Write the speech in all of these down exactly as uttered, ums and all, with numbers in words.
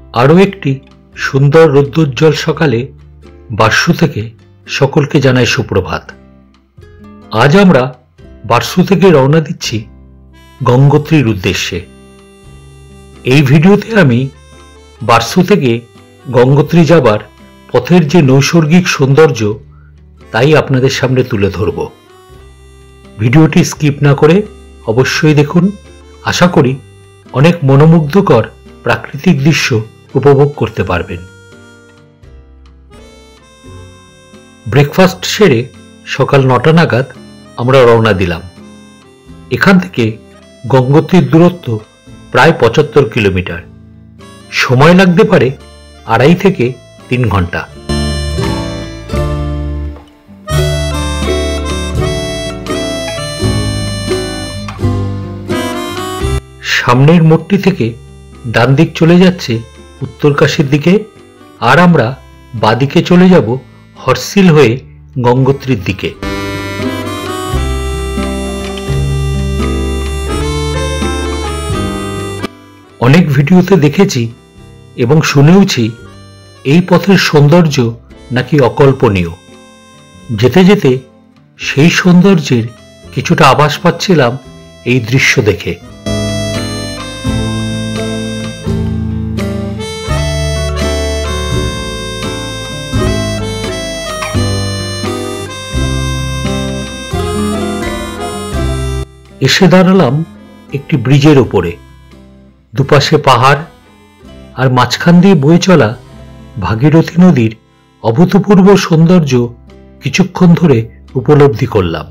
আরও একটি সুন্দর রৌদ্রোজ্জ্বল সকালে বার্সু থেকে সকলকে জানাই সুপ্রভাত। আজ আমরা বার্সু থেকে রওনা দিচ্ছি গঙ্গোত্রীর উদ্দেশ্যে। এই ভিডিওতে আমি বার্সু থেকে গঙ্গোত্রী যাবার পথের যে নৈসর্গিক সৌন্দর্য তাই আপনাদের সামনে তুলে ধরব। ভিডিওটি স্কিপ না করে অবশ্যই দেখুন। আশা করি অনেক মনোমুগ্ধকর প্রাকৃতিক দৃশ্য উপভোগ করতে পারবেন। ব্রেকফাস্ট সেরে সকাল নটা নাগাদ আমরা রওনা দিলাম। এখান থেকে গঙ্গোত্রীর দূরত্ব প্রায় পঁচাত্তর কিলোমিটার। সময় লাগতে পারে আড়াই থেকে তিন ঘন্টা। সামনের মোড়টি থেকে ডান দিক চলে যাচ্ছে উত্তরকাশীর দিকে, আর আমরা বাদিকে চলে যাব হর্ষিল হয়ে গঙ্গোত্রীর দিকে। অনেক ভিডিওতে দেখেছি এবং শুনেওছি এই পথের সৌন্দর্য নাকি অকল্পনীয়। যেতে যেতে সেই সৌন্দর্যের কিছুটা আভাস পাচ্ছিলাম এই দৃশ্য দেখে। এসে দাঁড়ালাম একটি ব্রিজের ওপরে। দুপাশে পাহাড় আর মাঝখান দিয়ে বয়ে চলা ভাগীরথী নদীর অভূতপূর্ব সৌন্দর্য কিছুক্ষণ ধরে উপলব্ধি করলাম।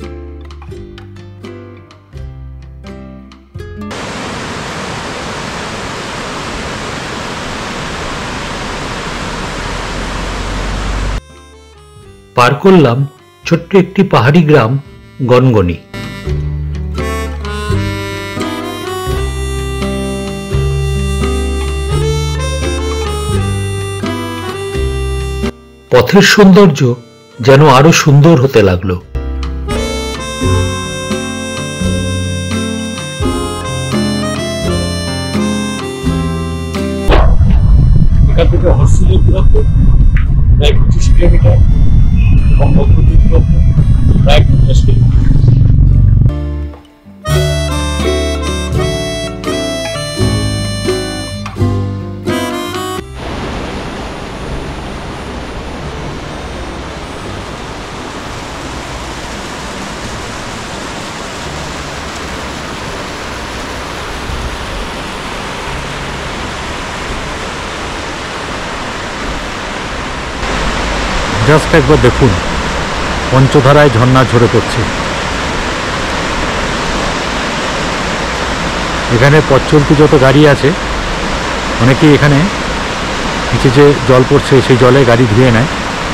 পার করলাম ছোট্ট একটি পাহাড়ি গ্রাম গনগনি। পথের সৌন্দর্য যেন আরো সুন্দর হতে লাগলো। এখান থেকে হর্ষিলের দূরত্ব প্রায় পঁচিশ কিলোমিটার এবং গঙ্গোত্রীর দূরত্ব প্রায় পঞ্চাশ কিলোমিটার। জাস্ট একবার দেখুন, পঞ্চধারায় ঝর্ণা ঝরে পড়ছে। এখানে পথ চলতি যত গাড়ি আছে অনেকেই এখানে নিচে যে জল পড়ছে সেই জলে গাড়ি ধুয়ে নেয়।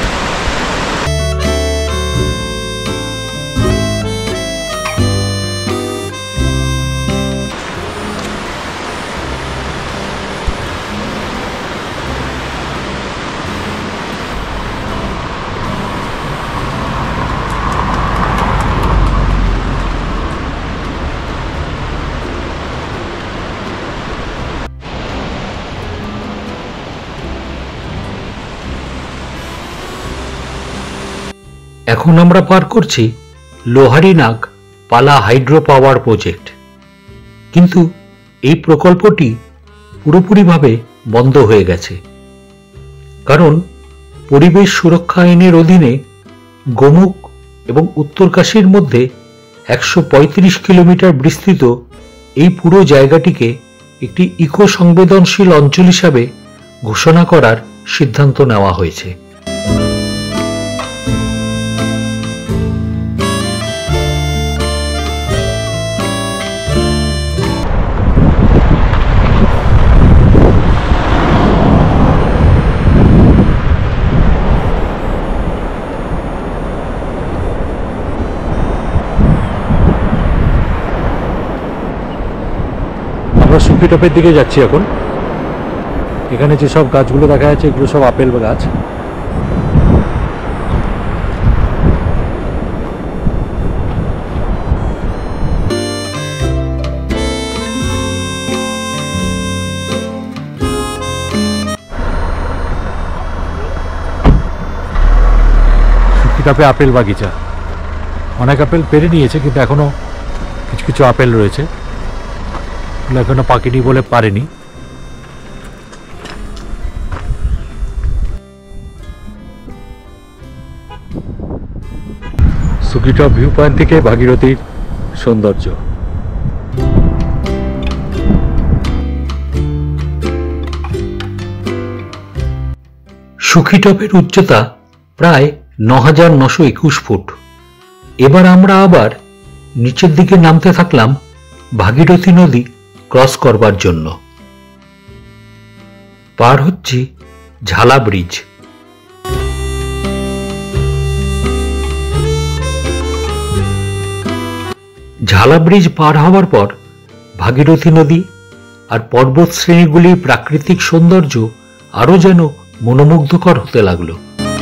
এখন আমরা পার করছি লোহারীনাগ পালা হাইড্রো পাওয়ার প্রজেক্ট। কিন্তু এই প্রকল্পটি পুরোপুরিভাবে বন্ধ হয়ে গেছে, কারণ পরিবেশ সুরক্ষা আইনের অধীনে গোমুখ এবং উত্তরকাশীর মধ্যে একশো পঁয়ত্রিশ কিলোমিটার বিস্তৃত এই পুরো জায়গাটিকে একটি ইকো সংবেদনশীল অঞ্চল হিসাবে ঘোষণা করার সিদ্ধান্ত নেওয়া হয়েছে। আমরা সুফি টপের দিকে যাচ্ছি এখন। এখানে যেসব গাছগুলো দেখা যাচ্ছে এগুলো সব আপেল গাছ। সুকিটপে আপেল বাগিচা। অনেক আপেল পেরে নিয়েছে, কিন্তু এখনও কিছু কিছু আপেল রয়েছে, এগুলো এখনও পাকেনি বলে পারেনি। সুকিটপ ভিউ পয়েন্ট থেকে ভাগীরথীর সৌন্দর্য। সুকিটপের উচ্চতা প্রায় ন হাজার নশো একুশ ফুট। এবার আমরা আবার নিচের দিকে নামতে থাকলাম ভাগীরথী নদী ক্রস করবার জন্য। পার হচ্ছে ঝালা ব্রিজ। ঝালা ব্রিজ পার হওয়ার পর ভাগীরথী নদী আর পর্বত শ্রেণীগুলির প্রাকৃতিক সৌন্দর্য আরো যেন মনোমুগ্ধকর হতে লাগলো।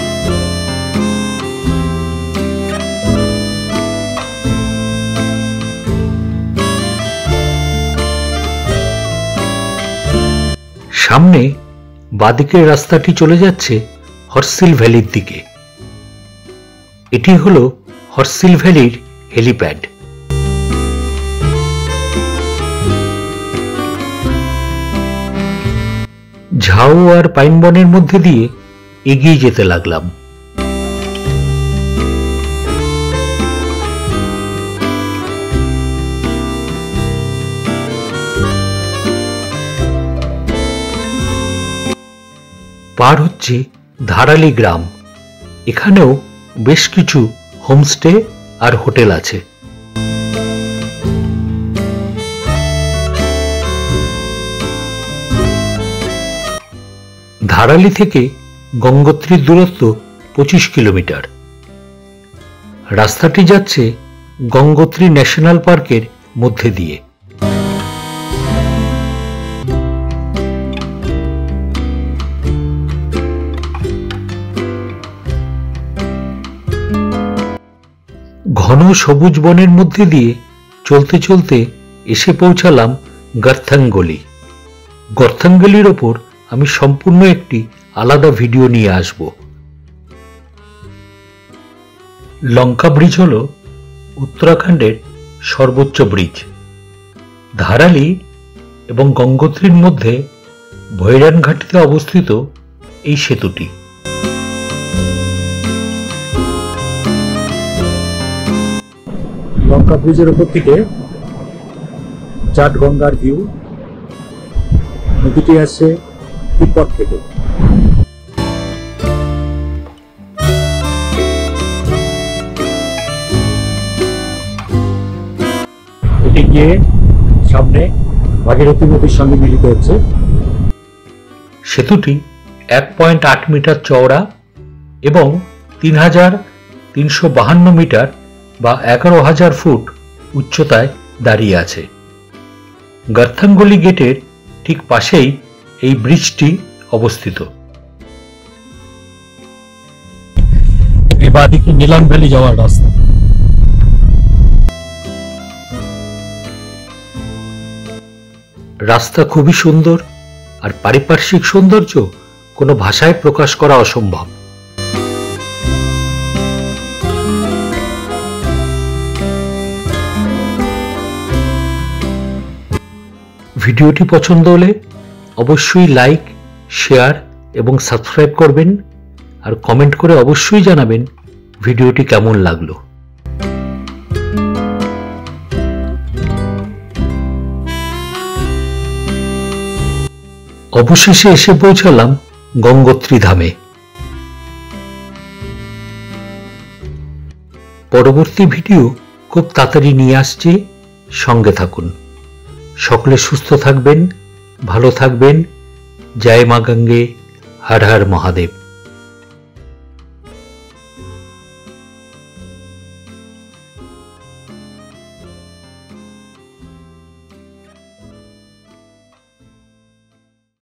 সামনে বাদিকের রাস্তাটি চলে যাচ্ছে হর্সিল ভ্যালির দিকে। এটি হলো হর্সিল ভ্যালির হেলিপ্যাড। ঝাউ আর পাইন বনের মধ্যে দিয়ে এগিয়ে যেতে লাগলাম। পার হচ্ছে ধারালি গ্রাম। এখানেও বেশ কিছু হোমস্টে আর হোটেল আছে। ধারালি থেকে গঙ্গোত্রীর দূরত্ব পঁচিশ কিলোমিটার। রাস্তাটি যাচ্ছে গঙ্গোত্রী ন্যাশনাল পার্কের মধ্যে দিয়ে। ঘন সবুজ বনের মধ্যে দিয়ে চলতে চলতে এসে পৌঁছালাম গর্থাঙ্গলি। গর্থাঙ্গলির ওপর আমি সম্পূর্ণ একটি আলাদা ভিডিও নিয়ে আসব। লঙ্কা ব্রিজ হল উত্তরাখণ্ডের সর্বোচ্চ ব্রিজ। ধারালি এবং গঙ্গোত্রীর মধ্যে ভৈরান ঘাটিতে অবস্থিত এই সেতুটি। লঙ্কা ব্রিজের উপর থেকে চাট গঙ্গার ভিউ। নদীটি আসছে তিব্বত থেকে। এটি গিয়ে সামনে ভাগীরথী নদীর সঙ্গে মিলিত হচ্ছে। সেতুটি এক পয়েন্ট আট মিটার চওড়া এবং তিন হাজার তিনশো বাহান্ন মিটার বা এগারো হাজার ফুট উচ্চতায় দাঁড়িয়ে আছে। গর্থাঙ্গলি গেটের ঠিক পাশেই এই ব্রিজটি অবস্থিত। বাদিকে নীলাম ভ্যালি যাওয়ার রাস্তা। রাস্তা খুবই সুন্দর আর পারিপার্শ্বিক সৌন্দর্য কোনো ভাষায় প্রকাশ করা অসম্ভব। ভিডিওটি পছন্দ হলে অবশ্যই লাইক, শেয়ার এবং সাবস্ক্রাইব করবেন আর কমেন্ট করে অবশ্যই জানাবেন ভিডিওটি কেমন লাগলো। অবশেষে এসে পৌঁছালাম গঙ্গোত্রী ধামে। পরবর্তী ভিডিও খুব তাড়াতাড়ি নিয়ে আসছি, সঙ্গে থাকুন। সকলে সুস্থ থাকবেন, ভালো থাকবেন। জয় মা গঙ্গে, হর হর মহাদেব।